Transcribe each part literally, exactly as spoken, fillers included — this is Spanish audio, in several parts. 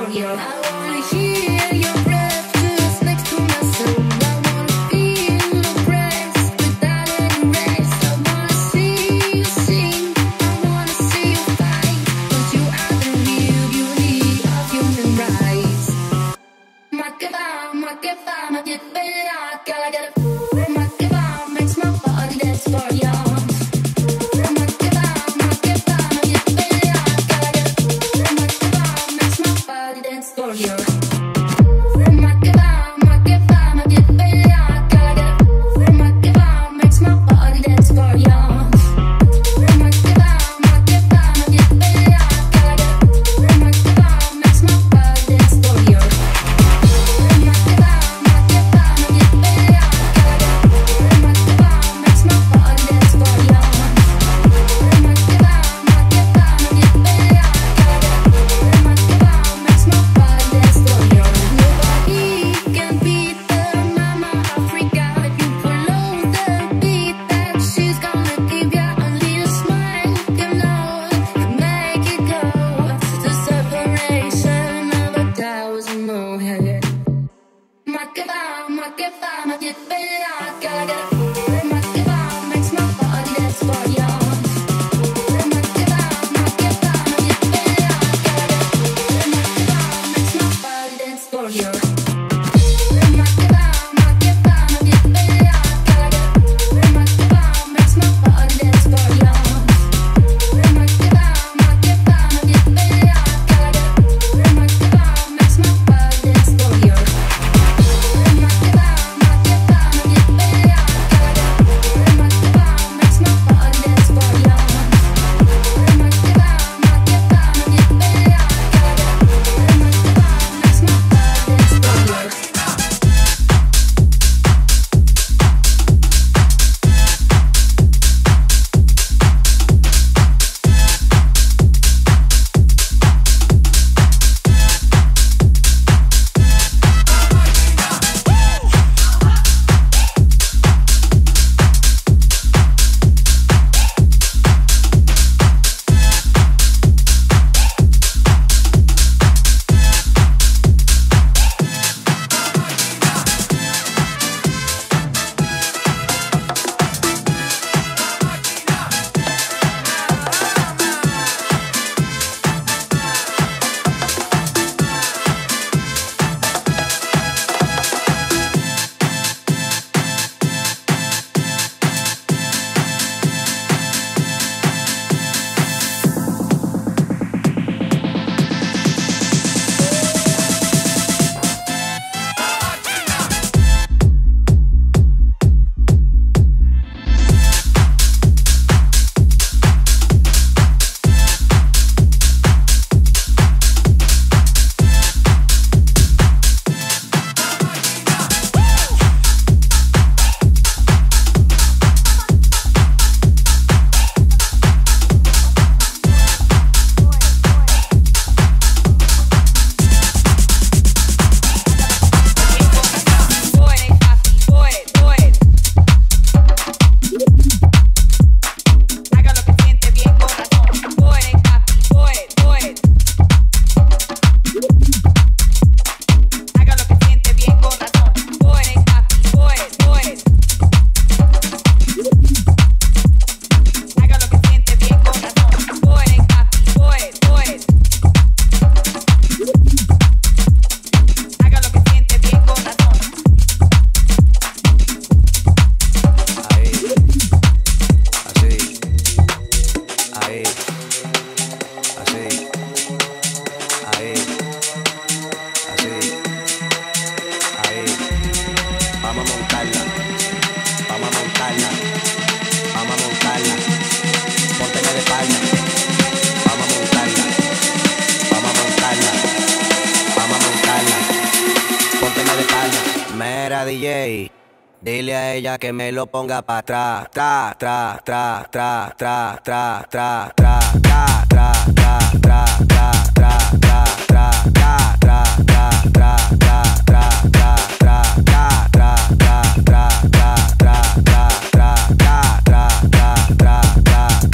Dile a ella que me lo ponga pa' atrás, tra, tra, tra, tra, tra, tra, tra, tra, tra, tra, tra, tra, tra, tra, tra, tra, tra, tra, tra,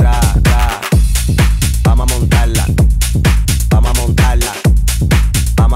vamos a montarla, vamos a montarla, vamos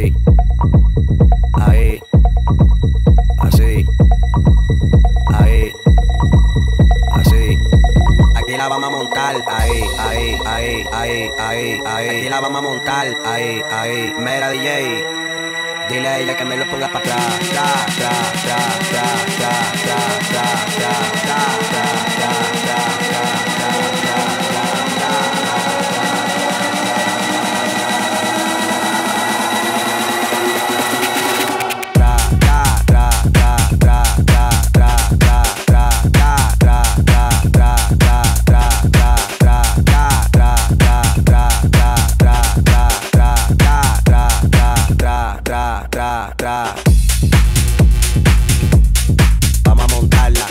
así, ahí, así, ahí, así. Aquí la vamos a montar, ahí, ahí, ahí, ahí, ahí, ahí. Aquí la vamos a montar, ahí, ahí. Mira D J, dile a ella que me lo ponga para atrás, tra, tra, tra, tra, tra, tra, tra, tra, tra, tra, tra, tra, vamos a montarla.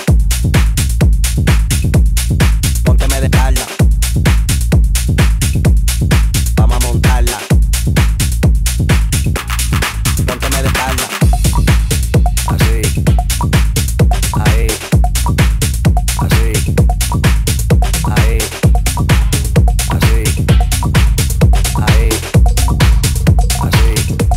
Pónteme de espalda. Vamos a montarla. Pónteme de espalda. Así. Ahí. Así. Ahí. Así. Ahí. Así.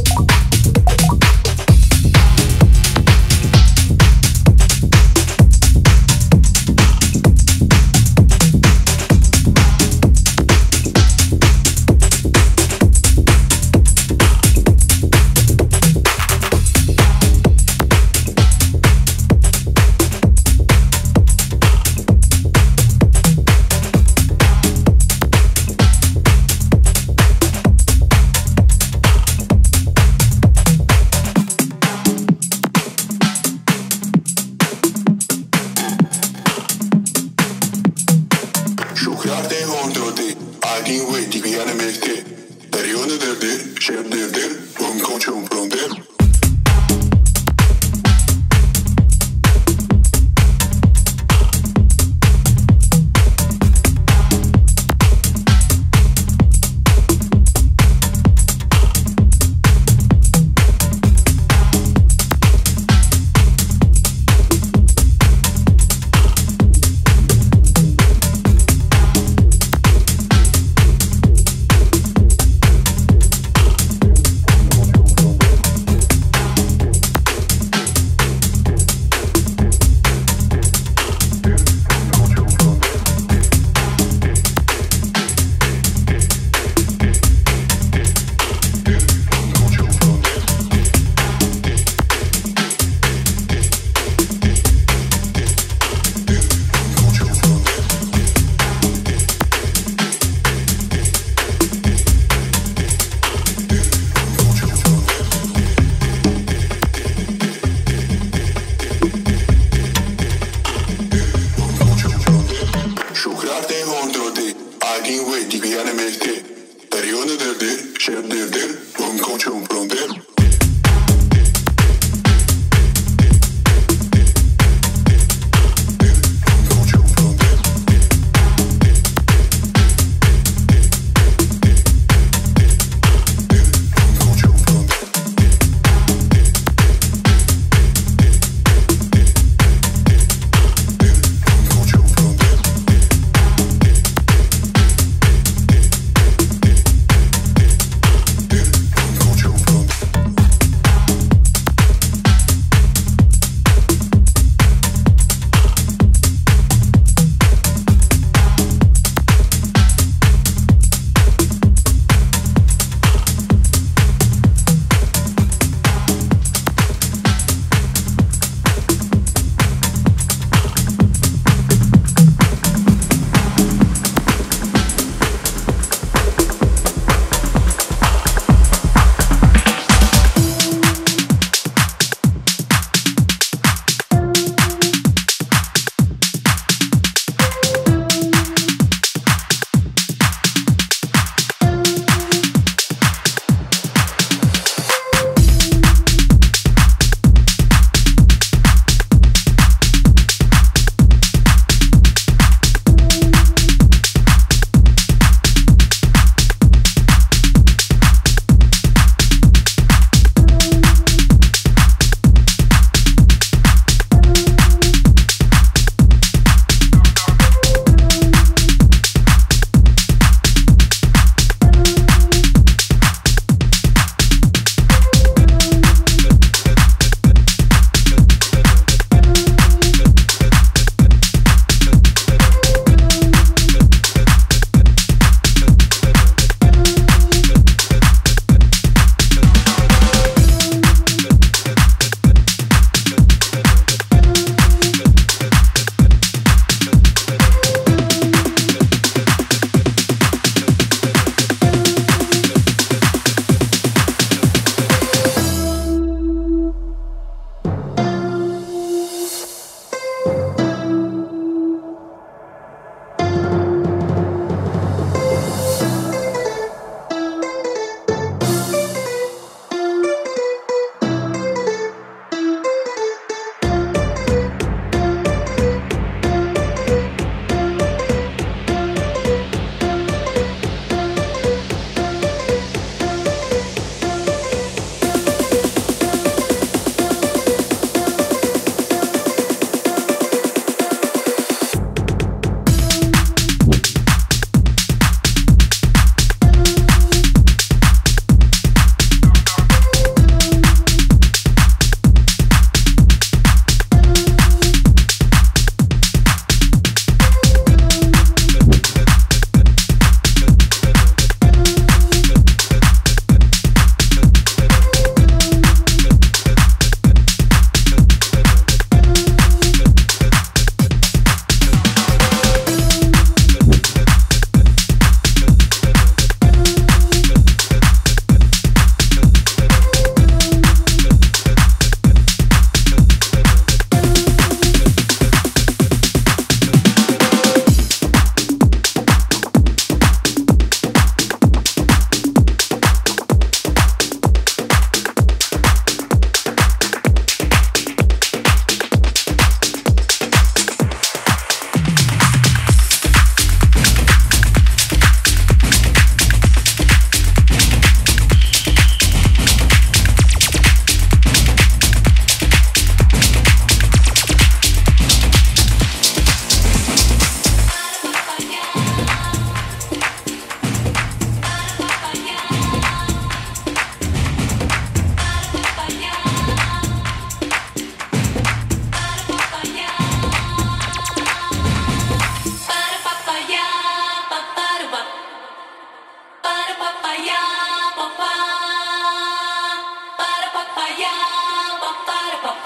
Şukrate hondote, adin ve dibiane mekte. Perione derdir, şer derdir, un konçum pronder.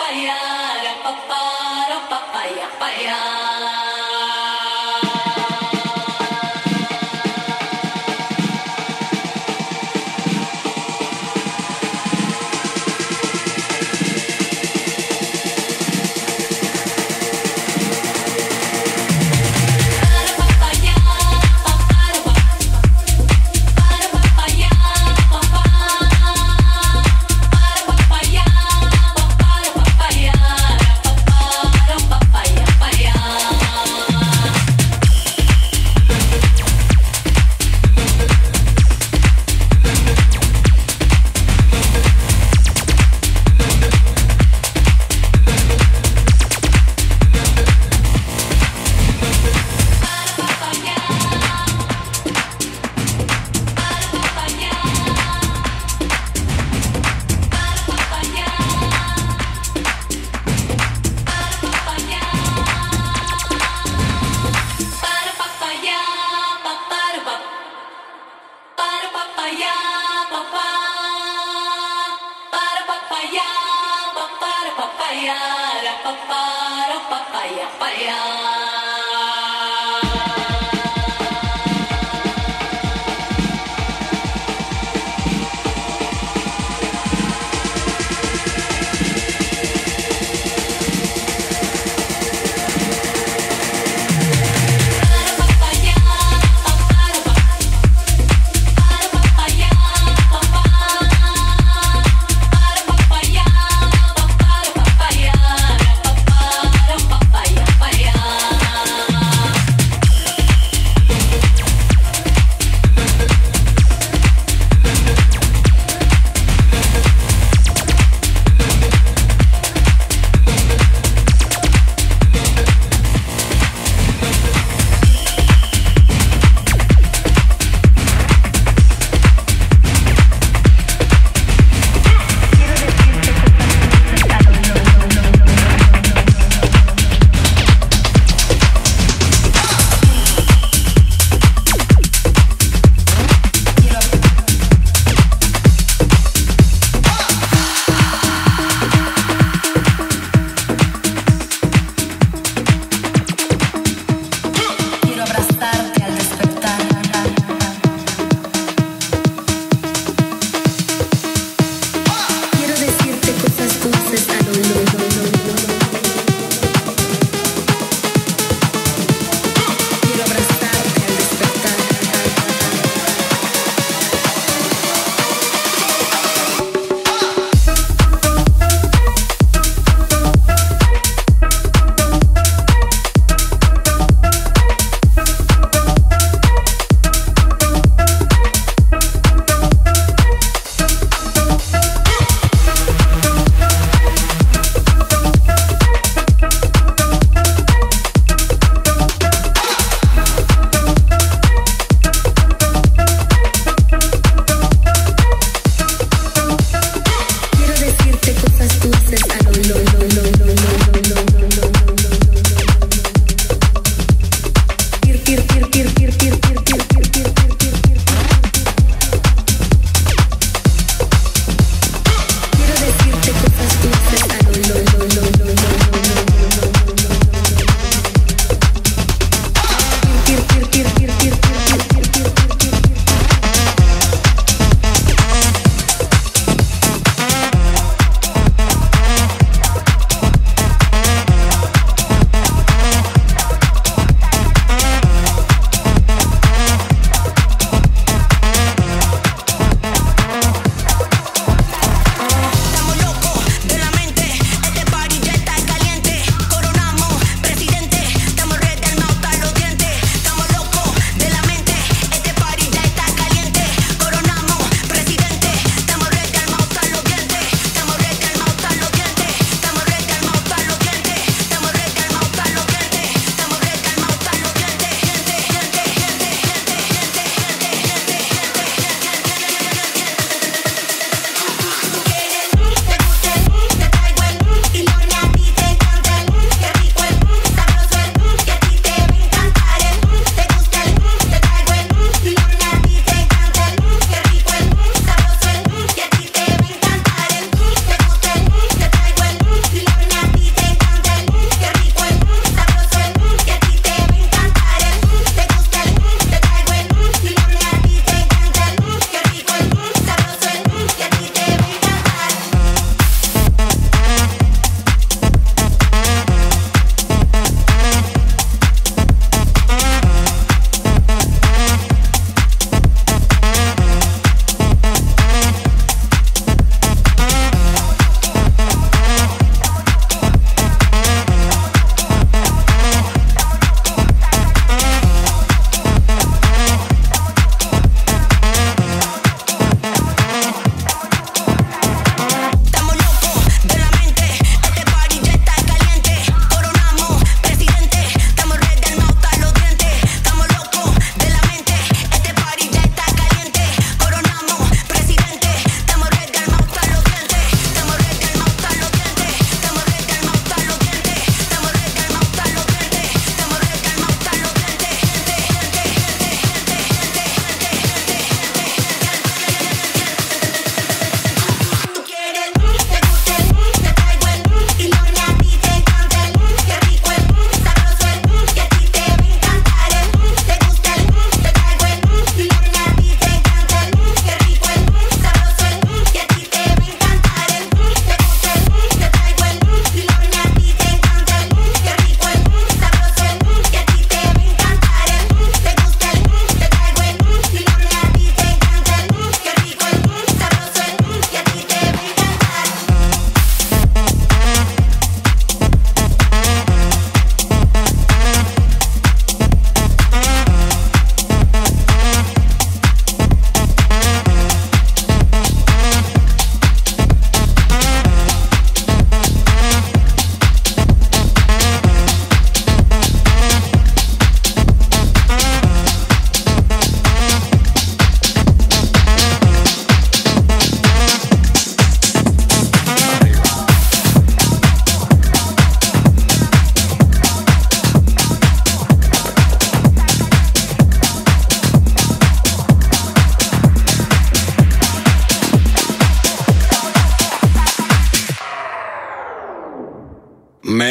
Papaya,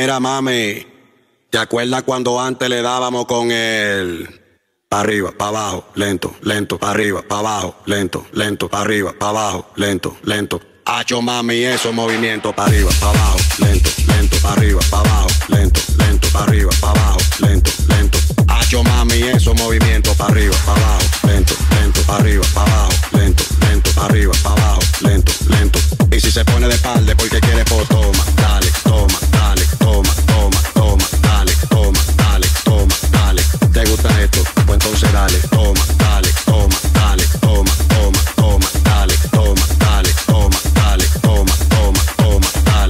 Mira, mami, ¿te acuerdas cuando antes le dábamos con el... Pa' arriba, pa' abajo, lento, lento, pa' arriba, pa' abajo, lento, lento, pa' arriba, pa' abajo, lento, lento. Hacho, mami, esos movimientos pa' arriba, pa' abajo, lento, lento, pa' arriba, pa' abajo, lento, lento, pa' arriba, pa' abajo, lento, lento. Hacho, mami, esos movimientos pa' arriba, pa' abajo, lento, lento, pa' arriba, pa' abajo, lento, lento, pa' arriba, pa' abajo, lento, lento. Y si se pone de espalda porque quiere, pues toma, dale, toma, dale, toma, toma, toma, dale, toma, dale, toma, dale. ¿Te gusta esto? Pues entonces dale, toma, dale, toma, dale, toma, toma, toma, dale, toma, dale, toma, dale, toma, toma, toma, dale.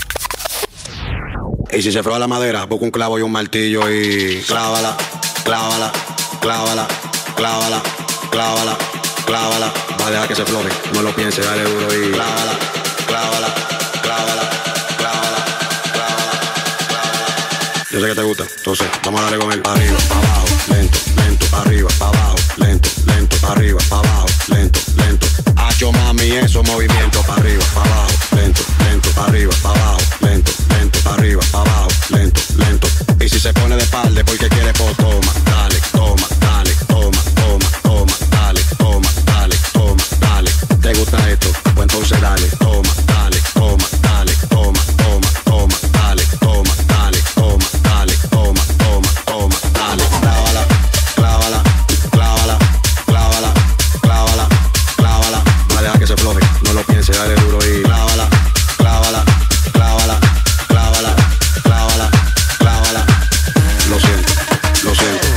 Y si se froa la madera, busca un clavo y un martillo y clávala, clávala, clávala, clávala, clávala, clávala. Va a dejar que se floje, no lo piense, dale duro y clávala, clávala, clávala, clávala, clávala, clávala. Yo sé que te gusta, entonces vamos a darle con él. Pa' arriba, pa' abajo, lento, lento, pa' arriba, pa' abajo, lento, lento, pa' arriba, pa' abajo, lento, lento. Hacho, mami, esos movimientos pa' arriba, pa' abajo, lento, lento, pa' arriba, pa' abajo, lento, lento, pa' arriba, pa' abajo, lento, lento. Y si se pone de espalda porque quiere, pues toma, dale, toma, dale, toma, toma, toma, dale, toma, dale, toma, dale. ¿Te gusta esto? Pues entonces dale, toma, dale, toma, dale, toma, toma, toma, dale, toma, dale, toma, dale, toma, toma, toma, dale. Clávala, clávala, clávala, clávala, clávala, clávala. No deja que se floje, no lo piense, dale duro y clávala, clávala, clávala, clávala, clávala, clávala. Lo siento, lo siento.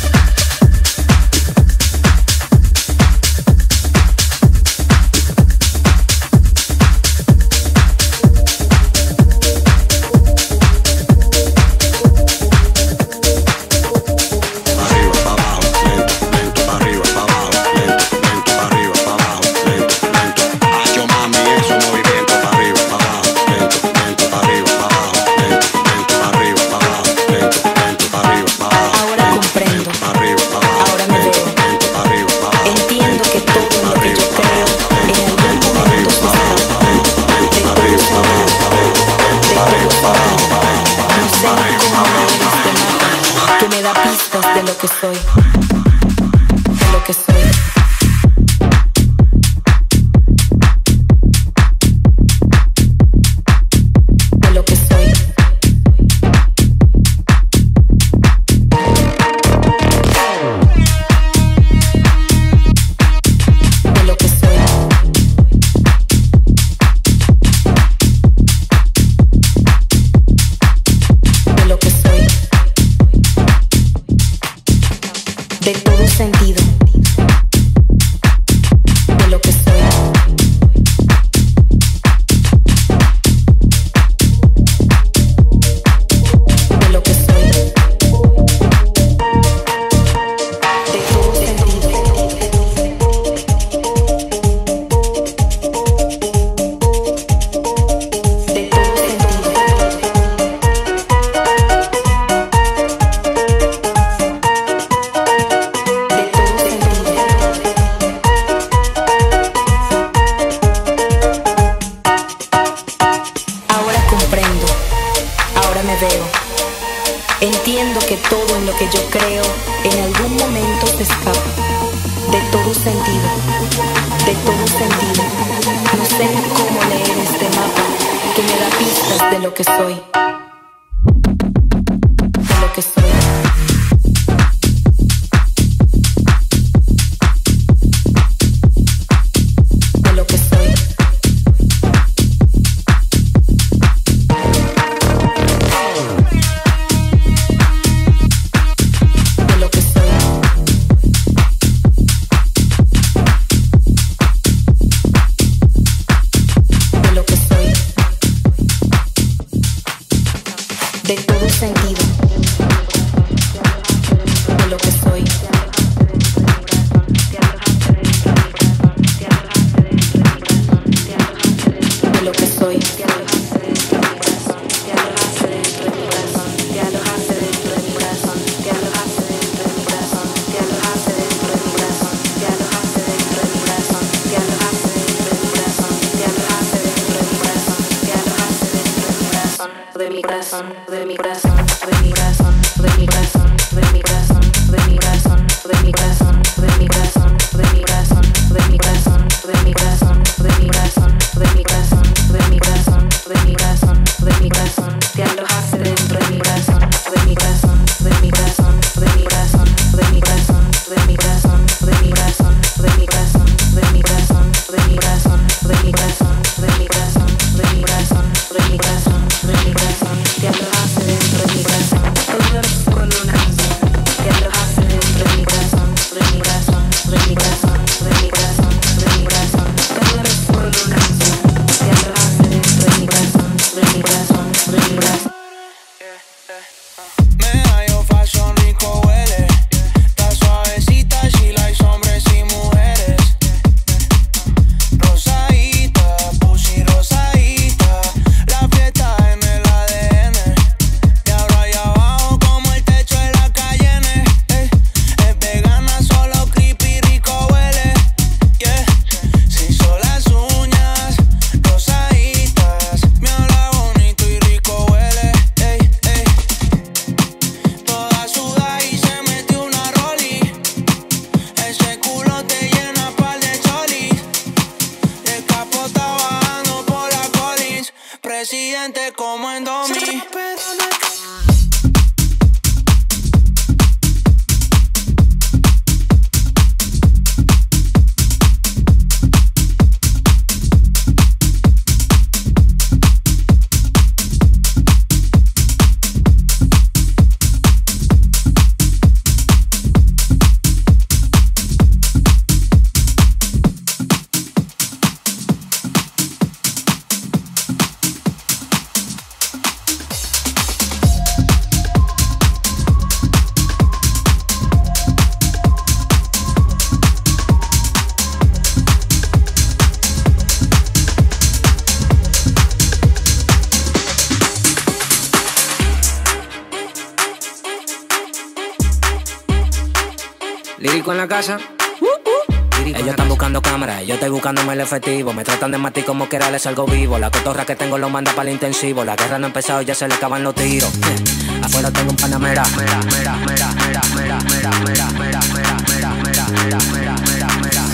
Que me da pistas de lo que soy, de lo que soy. De lo que soy. De lo que soy. De lo que soy. De todo sentido, de lo que soy, de lo que soy, de todo sentido, de todo sentido. Entiendo que todo en lo que yo creo en algún momento se escapa. De todo sentido, de todo sentido. No sé cómo leer este mapa que me da pistas de lo que soy. De lo que soy. De todo sentido, de lo que soy, de lo que soy, de mi corazón, de mi corazón, de mi corazón, de mi corazón, de mi corazón, de mi corazón, de mi corazón, de mi corazón, de mi corazón, de mi corazón, de mi corazón, de mi corazón, de mi corazón, de mi corazón, de mi corazón, de mi corazón, te alojaste dentro de mi corazón, de mi corazón, de mi corazón, de mi corazón, de mi corazón, de mi corazón, de mi corazón, de mi corazón, de mi corazón, de mi corazón, de mi corazón, de mi corazón, de mi corazón, de mi corazón, de mi corazón, te alojaste dentro de mi corazón, todo es con una canción, te alojaste dentro de mi corazón, de mi corazón, de mi corazón, de mi corazón, de mi corazón, todo es con una canción, te alojaste dentro de mi corazón, de mi corazón, de mi corazón. Me hallo fashion rico huele, está suavecita, she likes hombres y mujeres. Rosadita, pussy rosadita, la fiesta en el A D N. De ahora allá abajo como el techo de la Cayenne. Eh, es vegana, solo creepy, rico huele. Yeah, se hizo las uñas rosaditas, me habla bonito y rico huele. Ey, ey. Toda suda y se metió una roli. Ese culo te llena pa'l de cholis. El capo está bajando por la Collins. Presidente como en Domi. Lírico en la casa. Ellos están buscando cámaras, yo estoy buscándome el efectivo. Me tratan de matar como quiera, les salgo vivo. La cotorra que tengo lo manda para el intensivo. La guerra no ha empezado, ya se le acaban los tiros. Afuera tengo un panamera. Mera, mera, mera, mera, mera, mera, mera, mera, mera, mera, mera, mera, mera, mera,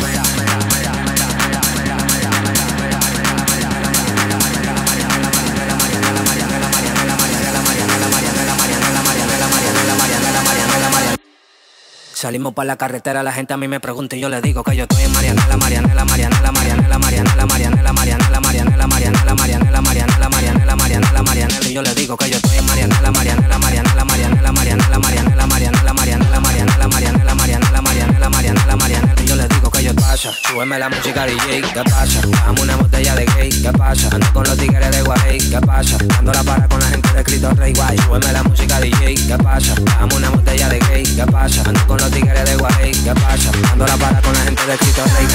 salimos por la carretera, la gente a mí me pregunta y yo le digo que yo estoy en Marianela, Marianela, Marianela, Marianela, Marianela, Marianela, Marianela, Marianela, Marianela, Marianela, Marianela, Marianela, Marianela, Marianela, y yo le digo que yo estoy en Marianela, Marianela, Marianela, Marianela, Marianela, Marianela, Marianela, Marianela, Marianela, Marianela, Marianela, Marianela, Marianela, Marianela, y yo le digo que yo pasa, súbeme la música D J, ¿qué pasa? Dame una botella de gay, ¿qué pasa? Ando con los tigres de Guay, ¿qué pasa? Dando la para con la gente de Cristo Rey Guay, súbeme la música D J, ¿qué pasa? Dame una botella de gay, ¿qué pasa? Ando con los tigres de Guay, ¿qué pasa? Dando la para con la gente de Cristo Rey.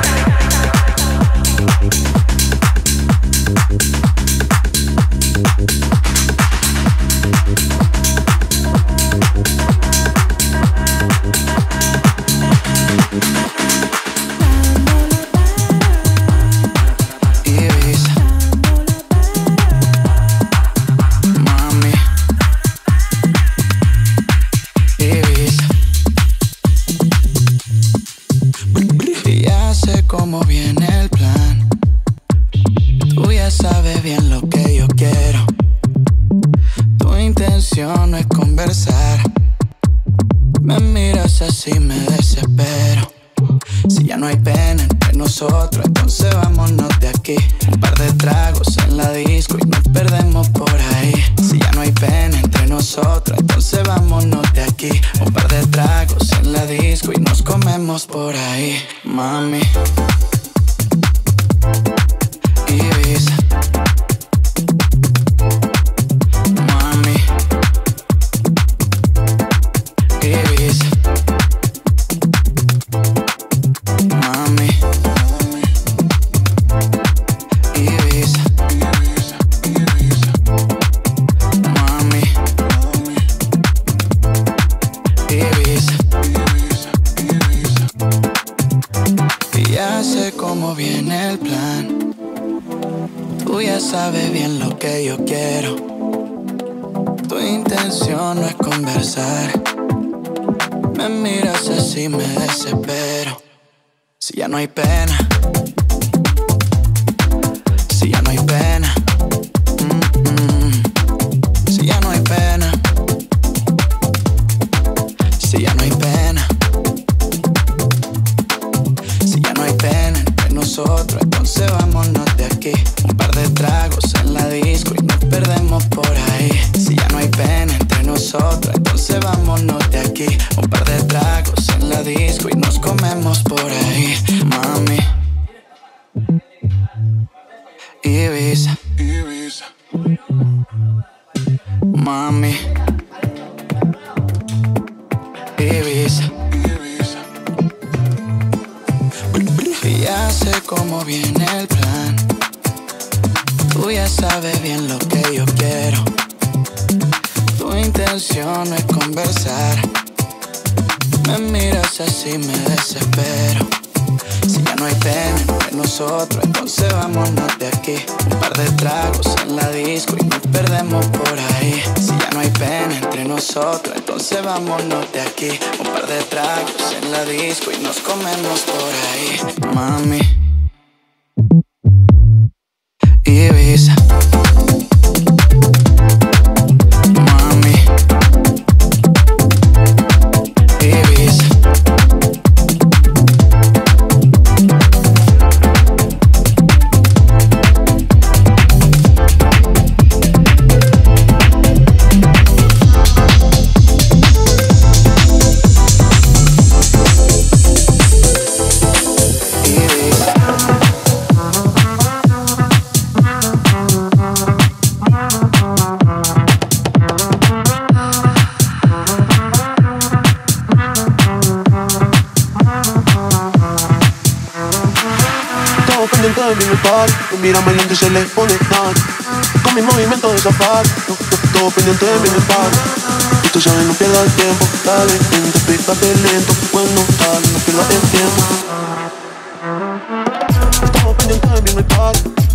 Cómo viene el plan, tú ya sabes bien lo que yo quiero. Tu intención no es conversar, me miras así, me desespero. Si ya no hay pena entre nosotros, entonces vámonos de aquí. Un par de tragos en la disco y nos perdemos por ahí. Si ya no hay pena entre nosotros, entonces vámonos de aquí. Un par de tragos en la disco y nos comemos por ahí, mami. Ibiza, mami. Ibiza, mami. Ibiza, mami. Ibiza, y ya sé cómo viene el plan. Tú ya sabes bien lo que yo quiero. Tu intención no es conversar. Me miras así, me desespero. Si ya no hay pena, si ya no hay pena, mm-mm. Si ya no hay pena, si ya no hay pena, si ya no hay pena entre nosotros, entonces vámonos de aquí. Un par de tragos en la disco y nos perdemos por ahí. Si ya no hay pena entre nosotros, entonces vámonos de aquí. Un par de tragos en la disco y nos comemos por ahí. Mami, Ibiza, Ibiza. Mami, Ibiza, Ibiza. Y ya sé cómo viene el plan. Tú ya sabes bien lo que yo quiero. Tu intención no es conversar. Me miras así, me desespero. Si ya no hay pena entre nosotros, entonces vámonos de aquí. Un par de tragos en la disco y nos perdemos por ahí. Si ya no hay pena entre nosotros, entonces vámonos de aquí. Un par de tragos en la disco y nos comemos por ahí. Mami, Ibiza. Mami, Ibiza. Pendiente de mí en el party, me miran bailando y se les pone nada. Con mis movimientos de safari, no, no, todo pendiente de mí en el party. Y tú sabes, no pierdas el tiempo, dale, vente, pégate lento. Bueno, dale, no pierdas el tiempo. Todo pendiente de mí en el party.